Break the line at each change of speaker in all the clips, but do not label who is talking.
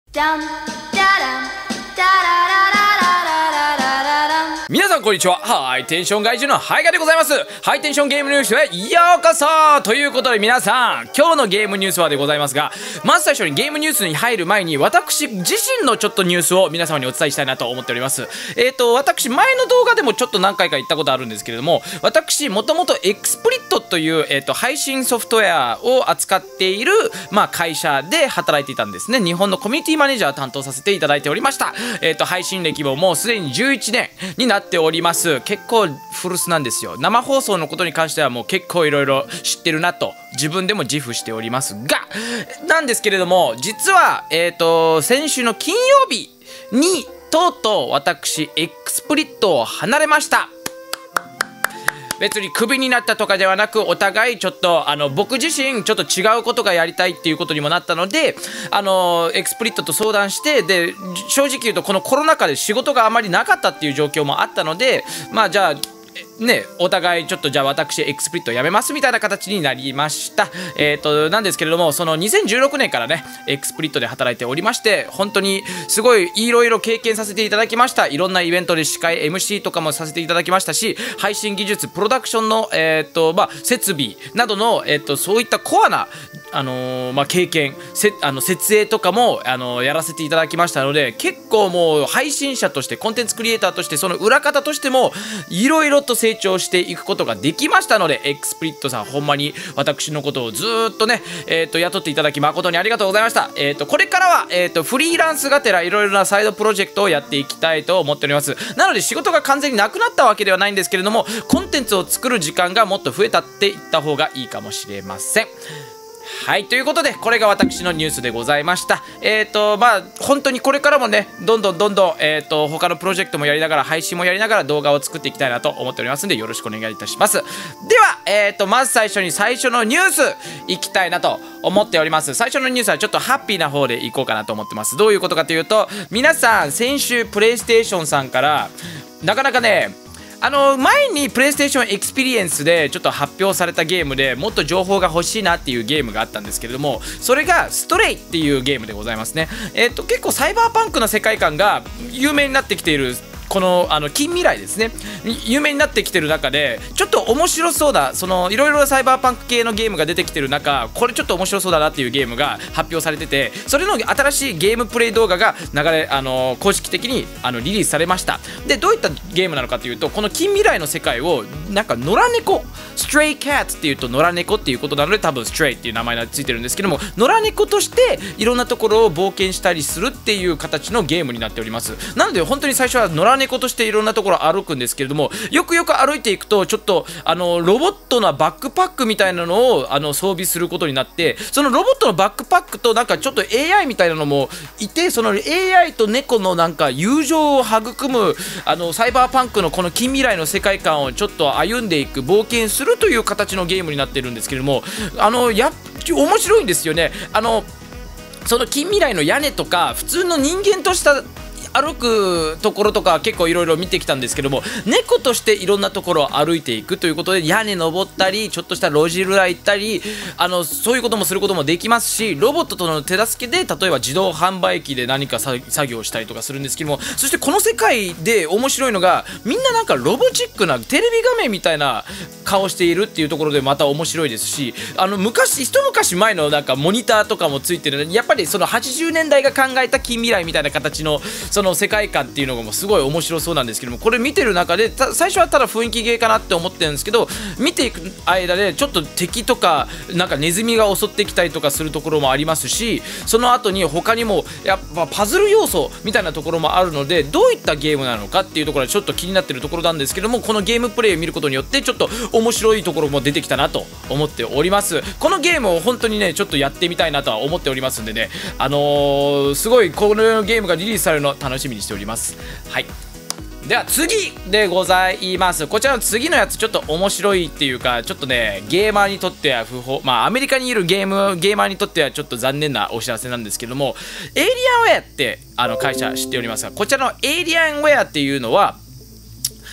皆さんこんにちは。ハイテンション外獣のハイガでございます。ハイテンションゲームニュースへようこそということで、皆さん今日のゲームニュースはでございますが、まず最初にゲームニュースに入る前に私自身のちょっとニュースを皆様にお伝えしたいなと思っております。私前の動画でもちょっと何回か言ったことあるんですけれども、私もともとエクスプリットという、配信ソフトウェアを扱っている、会社で働いていたんですね。日本のコミュニティマネージャーを担当させていただいておりました。配信歴ももうすでに11年になっております。結構古巣なんですよ。生放送のことに関してはもう結構いろいろ知ってるなと自分でも自負しておりますが、なんですけれども、実は先週の金曜日にとうとう私エクスプリットを離れました。別にクビになったとかではなく、お互いちょっと僕自身ちょっと違うことがやりたいっていうことにもなったので、エクスプリットと相談して、で正直言うとこのコロナ禍で仕事があまりなかったっていう状況もあったので、じゃあね、お互いちょっとじゃあ私エクスプリットやめますみたいな形になりました。なんですけれども、その2016年からねエクスプリットで働いておりまして、本当にすごいいろいろ経験させていただきました。いろんなイベントで司会 MC とかもさせていただきましたし、配信技術プロダクションの、設備などの、そういったコアな経験、設営とかもやらせていただきましたので、結構もう配信者としてコンテンツクリエイターとしてその裏方としてもいろいろと成長していくことができましたので、エクスプリットさんほんまに私のことをずっとね、雇っていただき誠にありがとうございました。これからは、フリーランスがてらいろいろなサイドプロジェクトをやっていきたいと思っております。なので仕事が完全になくなったわけではないんですけれども、コンテンツを作る時間がもっと増えたっていった方がいいかもしれません。はい、ということでこれが私のニュースでございました。本当にこれからもねどんどん他のプロジェクトもやりながら、配信もやりながら動画を作っていきたいなと思っておりますので、よろしくお願いいたします。では、まず最初のニュースいきたいなと思っております。最初のニュースはちょっとハッピーな方でいこうかなと思ってます。どういうことかというと、皆さん先週プレイステーションさんからなかなかね、前にプレイステーションエクスペリエンスでちょっと発表されたゲームでもっと情報が欲しいなっていうゲームがあったんですけれども、それがストレイっていうゲームでございますね。結構サイバーパンクの世界観が有名になってきているこの近未来ですね、有名になってきてる中で、ちょっと面白そうだ、いろいろなサイバーパンク系のゲームが出てきてる中、これちょっと面白そうだなっていうゲームが発表されてて、それの新しいゲームプレイ動画が公式的にリリースされました。でどういったゲームなのかというと、この近未来の世界をなんか野良猫、ストレイキャッツっていうと野良猫っていうことなので、多分ストレイっていう名前がついてるんですけども、野良猫としていろんなところを冒険したりするっていう形のゲームになっております。なので本当に最初は野良猫としていろんなところを歩くんですけれども、よくよく歩いていくとちょっとロボットなバックパックみたいなのを装備することになって、そのロボットのバックパックとなんかちょっと AI みたいなのもいて、その AI と猫のなんか友情を育むサイバーパンクのこの近未来の世界観をちょっと歩んでいく、冒険するという形のゲームになってるんですけれども、面白いんですよね。その近未来の屋根とか普通の人間とした歩くところとか結構いろいろ見てきたんですけども、猫としていろんなところを歩いていくということで、屋根登ったりちょっとした路地裏行ったりそういうこともすることもできますし、ロボットとの手助けで例えば自動販売機で何か作業したりとかするんですけども、そしてこの世界で面白いのが、みんななんかロボチックなテレビ画面みたいな顔しているっていうところでまた面白いですし、一昔前のなんかモニターとかもついてる、やっぱりその80年代が考えた近未来みたいな形のその世界観っていうのがもうすごい面白そうなんですけども、これ見てる中で最初はただ雰囲気ゲーかなって思ってるんですけど、見ていく間でちょっと敵とかなんかネズミが襲ってきたりとかするところもありますし、その後に他にもやっぱパズル要素みたいなところもあるので、どういったゲームなのかっていうところはちょっと気になってるところなんですけども、このゲームプレイを見ることによってちょっと面白いところも出てきたなと思っております。このゲームを本当にねちょっとやってみたいなとは思っておりますんでね、すごいこのゲームがリリースされるの楽しみにしております。はい、では次でございます。こちらの次のやつちょっと面白いっていうか、ちょっとねゲーマーにとっては不法、アメリカにいるゲーマーにとってはちょっと残念なお知らせなんですけども、エイリアンウェアって会社知っておりますが、こちらのエイリアンウェアっていうのは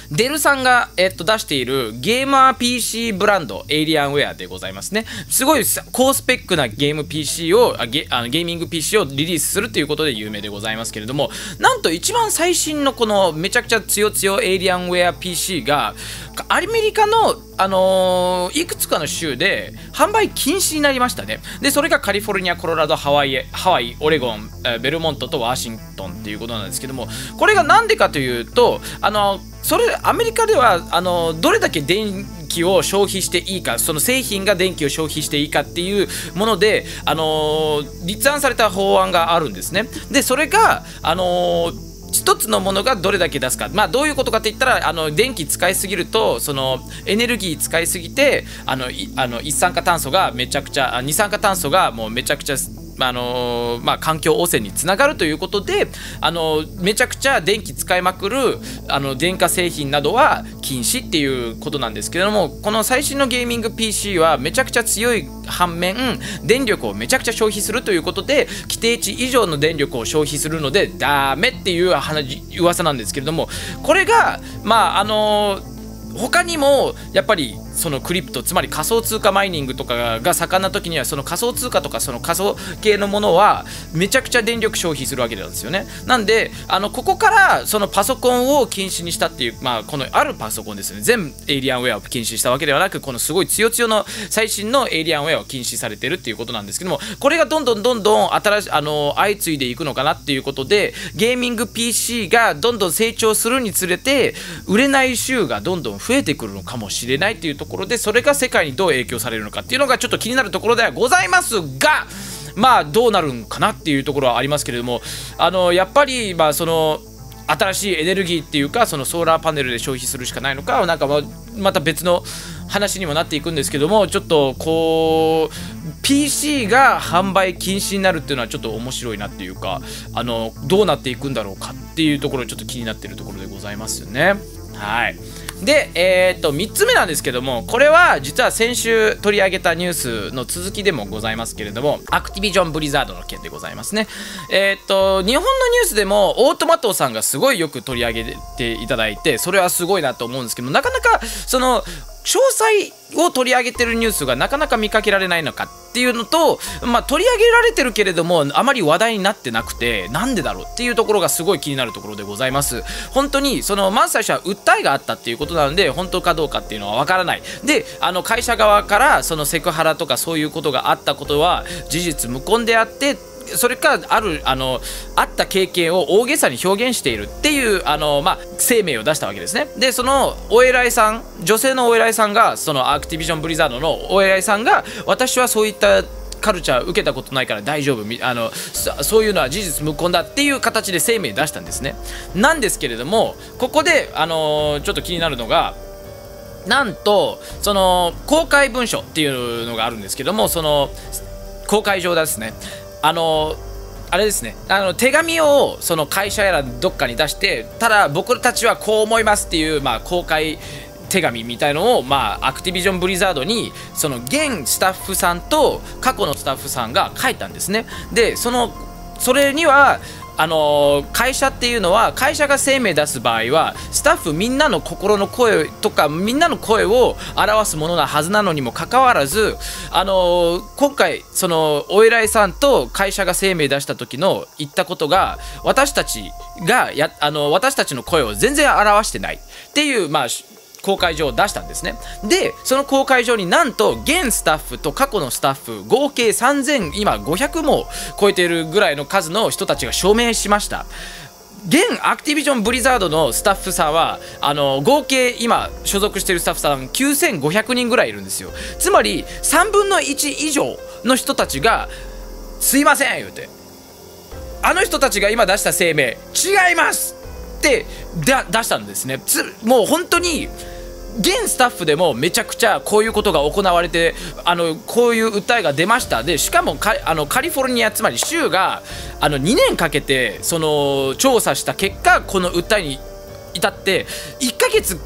デルさんが、出しているゲーマー PC ブランドエイリアンウェアでございますね。すごい高スペックなゲーム PC をゲーミング PC をリリースするということで有名でございますけれども、なんと一番最新のこのめちゃくちゃ強エイリアンウェア PC がアメリカのいくつかの州で販売禁止になりましたね。でそれがカリフォルニア、コロラド、ハワイ、オレゴン、ベルモントとワシントンっていうことなんですけども、これがなんでかというとそれアメリカではどれだけ電気を消費していいか、その製品が電気を消費していいかっていうもので立案された法案があるんですね。でそれが一つのものがどれだけ出すか、どういうことかって言ったら電気使いすぎるとそのエネルギー使いすぎて一酸化炭素がめちゃくちゃ二酸化炭素がもうめちゃくちゃ環境汚染につながるということでめちゃくちゃ電気使いまくる電化製品などは禁止っていうことなんですけれども、この最新のゲーミング PC はめちゃくちゃ強い反面電力をめちゃくちゃ消費するということで規定値以上の電力を消費するのでダメっていう噂なんですけれども、これが他にもやっぱりそのクリプト、つまり仮想通貨マイニングとかが盛んな時にはその仮想通貨とかその仮想系のものはめちゃくちゃ電力消費するわけなんですよね。なんでここからそのパソコンを禁止にしたっていう、このあるパソコンですね、全エイリアンウェアを禁止したわけではなく、このすごい強の最新のエイリアンウェアを禁止されてるっていうことなんですけども、これがどんどん相次いでいくのかなっていうことで、ゲーミング PC がどんどん成長するにつれて売れない州がどんどん増えてくるのかもしれないっていうところで、それが世界にどう影響されるのかっていうのがちょっと気になるところではございますが、どうなるんかなっていうところはありますけれども、やっぱりその新しいエネルギーっていうか、そのソーラーパネルで消費するしかないのか、なんかまた別の話にもなっていくんですけども、ちょっとこう PC が販売禁止になるっていうのはちょっと面白いなっていうか、どうなっていくんだろうかっていうところちょっと気になっているところでございますよね。はい。で、3つ目なんですけども、これは実は先週取り上げたニュースの続きでもございますけれども、アクティビジョン・ブリザードの件でございますね。日本のニュースでもオートマトさんがすごいよく取り上げていただいて、それはすごいなと思うんですけども、なかなかその詳細を取り上げてるニュースがなかなか見かけられないのかっていうのと、取り上げられてるけれどもあまり話題になってなくて、なんでだろうっていうところがすごい気になるところでございます。本当にまず最初は訴えがあったっていうことなので、本当かどうかっていうのはわからない。で会社側からそのセクハラとかそういうことがあったことは事実無根であって、それかあった経験を大げさに表現しているっていう声明を出したわけですね。でそのお偉いさん、女性のお偉いさんが、そのアクティビジョン・ブリザードのお偉いさんが、私はそういったカルチャー受けたことないから大丈夫、そういうのは事実無根だっていう形で声明出したんですね。なんですけれども、ここでちょっと気になるのが、なんとその公開文書っていうのがあるんですけども、その公開上ですね、あれですね、手紙をその会社やらどっかに出して、ただ僕たちはこう思いますっていう、公開手紙みたいのを、アクティビジョン・ブリザードにその現スタッフさんと過去のスタッフさんが書いたんですね。でそれには会社っていうのは、会社が声明出す場合はスタッフみんなの心の声とかみんなの声を表すものなはずなのにもかかわらず、今回そのお偉いさんと会社が声明出した時の言ったことが、私たちの声を全然表してないっていう公開状を出したんですね。でその公開状になんと現スタッフと過去のスタッフ合計今500も超えているぐらいの数の人たちが署名しました。現アクティビジョン・ブリザードのスタッフさんは合計今所属しているスタッフさん9500人ぐらいいるんですよ。つまり3分の1以上の人たちがすいません言うて、あの人たちが今出した声明違いますって出したんですね。もう本当に現スタッフでもめちゃくちゃこういうことが行われて、こういう訴えが出ました。でしかもカリフォルニア、つまり州が2年かけてその調査した結果、この訴えに至って1ヶ月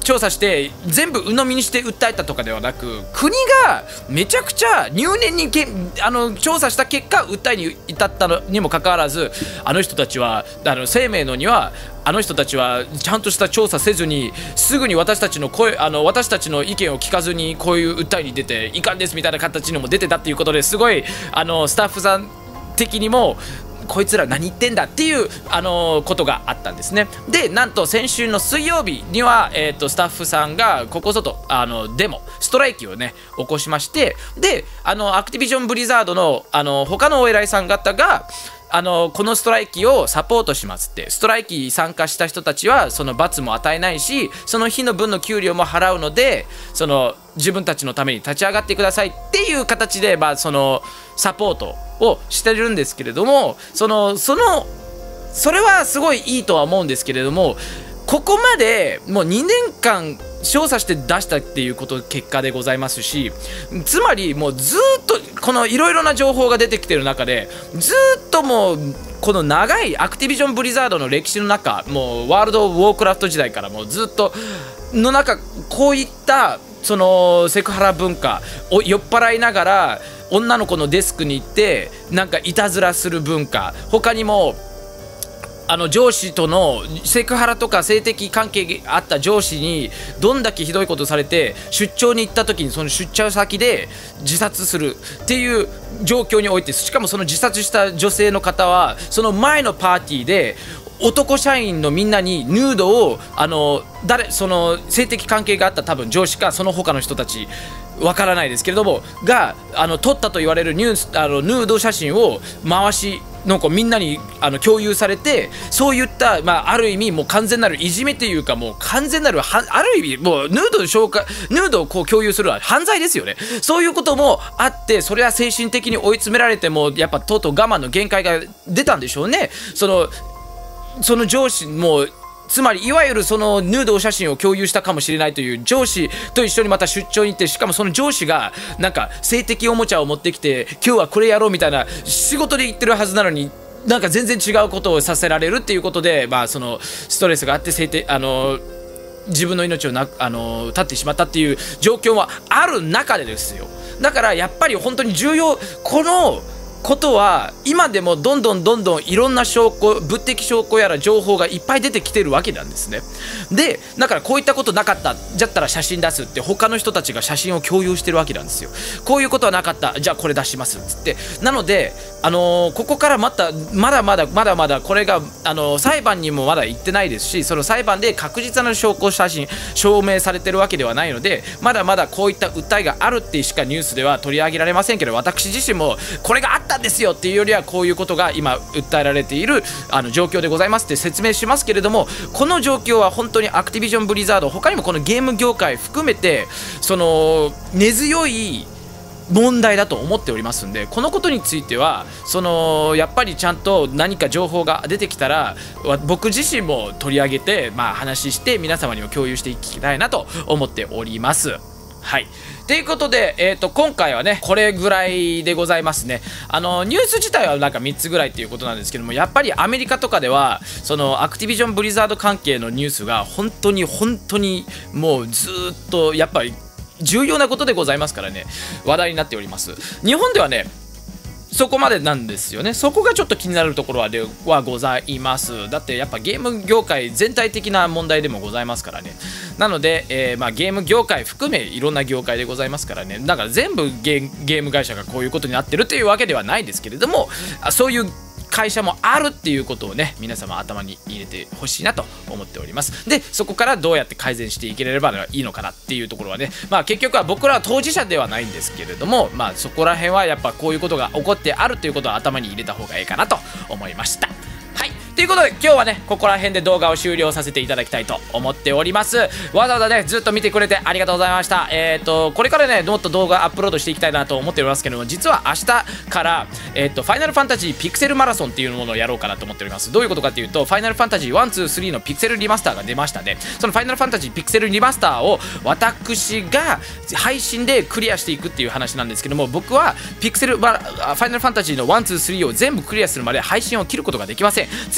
調査して全部鵜呑みにして訴えたとかではなく、国がめちゃくちゃ入念に調査した結果訴えに至ったのにもかかわらず、あの人たちは生命のにはあの人たちはちゃんとした調査せずにすぐに私たちの私たちの意見を聞かずにこういう訴えに出て遺憾ですみたいな形にも出てたっていうことで、すごいスタッフさん的にもこいつら何言ってんだっていうことがあったんですね。でなんと先週の水曜日には、スタッフさんがここぞとデモストライキをね起こしまして、でアクティビジョンブリザードの他のお偉いさん方がこのストライキをサポートしますって、ストライキ参加した人たちはその罰も与えないし、その日の分の給料も払うので、自分たちのために立ち上がってくださいっていう形で、そのサポートをしてるんですけれども、それはすごいいいとは思うんですけれども、ここまでもう2年間調査して出したっていう結果でございますし、つまりもうずっとこのいろいろな情報が出てきてる中で、ずっともうこの長いアクティビジョンブリザードの歴史の中、もうワールド・ウォークラフト時代からもうずっとの中、こういったセクハラ文化を酔っ払いながら女の子のデスクに行ってなんかいたずらする文化、他にも上司とのセクハラとか性的関係があった上司にどんだけひどいことされて出張に行った時にその出張先で自殺するっていう状況において、しかもその自殺した女性の方はその前のパーティーで男社員のみんなにヌードをその性的関係があった多分上司かその他の人たちわからないですけれどもが撮ったと言われるヌード写真を回しなんかみんなに共有されて、そういった、ある意味もう完全なるいじめというか、もう完全なるある意味もうヌードをこう共有するのは犯罪ですよね。そういうこともあって、それは精神的に追い詰められてもやっぱとうとう我慢の限界が出たんでしょうね。その上司もつまりいわゆるそのヌード写真を共有したかもしれないという上司と一緒にまた出張に行って、しかもその上司がなんか性的おもちゃを持ってきて今日はこれやろうみたいな仕事で言ってるはずなのに、なんか全然違うことをさせられるっていうことで、そのストレスがあって自分の命を絶ってしまったっていう状況はある中でですよ。だからやっぱり本当に重要、このことは今でもどんどんいろんな証拠、物的証拠やら情報がいっぱい出てきてるわけなんですね。でだからこういったことなかった、じゃったら写真出すって他の人たちが写真を共有してるわけなんですよ。こういうことはなかった、じゃあこれ出しますっつって。なのでここからまだまだこれが裁判にもまだ行ってないですし、その裁判で確実な証拠写真証明されてるわけではないので、まだまだこういった訴えがあるってしかニュースでは取り上げられませんけど、私自身もこれがあったんですよっていうよりはこういうことが今訴えられている状況でございますって説明しますけれども、この状況は本当にアクティビジョンブリザード他にもこのゲーム業界含めて根強い問題だと思っておりますんで、このことについてはやっぱりちゃんと何か情報が出てきたら僕自身も取り上げて、話して皆様にも共有していきたいなと思っております。はい、ということで、今回はねこれぐらいでございますね。ニュース自体はなんか3つぐらいっていうことなんですけども、やっぱりアメリカとかではアクティビジョンブリザード関係のニュースが本当にもうずっとやっぱり重要なことでございますからね、話題になっております。日本ではねそこまでなんですよね。そこがちょっと気になるところはございます。だってやっぱゲーム業界全体的な問題でもございますからね。なので、ゲーム業界含めいろんな業界でございますからね。だから全部ゲーム会社がこういうことになってるというわけではないですけれども、そういう会社もあるっていうことをね皆様頭に入れてほしいなと思っております。でそこからどうやって改善していければいいのかなっていうところはね、結局は僕らは当事者ではないんですけれども、そこら辺はやっぱこういうことが起こってあるということを頭に入れた方がいいかなと思いました。はい、ということで今日はねここら辺で動画を終了させていただきたいと思っております。わざわざねずっと見てくれてありがとうございました。これからねもっと動画アップロードしていきたいなと思っておりますけども、実は明日からファイナルファンタジーピクセルマラソンっていうものをやろうかなと思っております。どういうことかっていうと、ファイナルファンタジー1、2、3のピクセルリマスターが出ましたね。そのファイナルファンタジーピクセルリマスターを私が配信でクリアしていくっていう話なんですけども、僕はファイナルファンタジーの1、2、3を全部クリアするまで配信を切ることができません。つ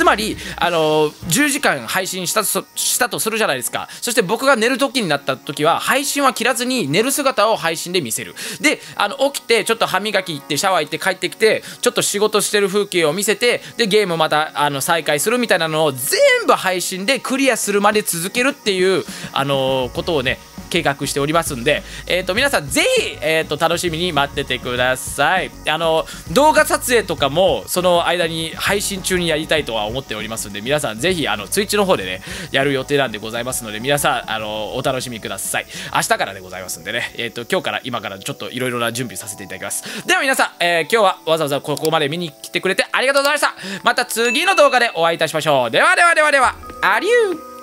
まり10時間配信したとするじゃないですか。そして僕が寝る時になった時は配信は切らずに寝る姿を配信で見せる。で起きてちょっと歯磨き行ってシャワー行って帰ってきてちょっと仕事してる風景を見せて、でゲームまた再開するみたいなのを全部配信でクリアするまで続けるっていうことをね計画しておりますんで、皆さんぜひ、楽しみに待っててください。動画撮影とかもその間に配信中にやりたいとは思っておりますんで、皆さんぜひTwitch の方でねやる予定なんでございますので、皆さんお楽しみください。明日からでございますんでね、今からちょっといろいろな準備させていただきます。では皆さん、今日はわざわざここまで見に来てくれてありがとうございました。また次の動画でお会いいたしましょう。ではアデュー。